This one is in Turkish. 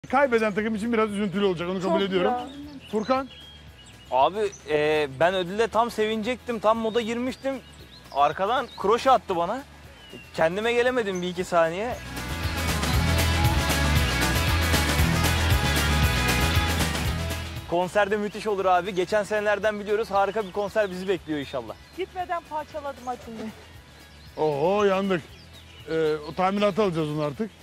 Kaybeden takım için biraz üzüntülü olacak, onu kabul ediyorum. Ya. Furkan? Abi ben ödülle tam sevinecektim. Tam moda girmiştim. Arkadan kroşe attı bana. Kendime gelemedim bir iki saniye. Konserde müthiş olur abi. Geçen senelerden biliyoruz. Harika bir konser bizi bekliyor inşallah. Gitmeden parçaladım Atilla'yı. Oo yandık. O tahminatı alacağız onu artık.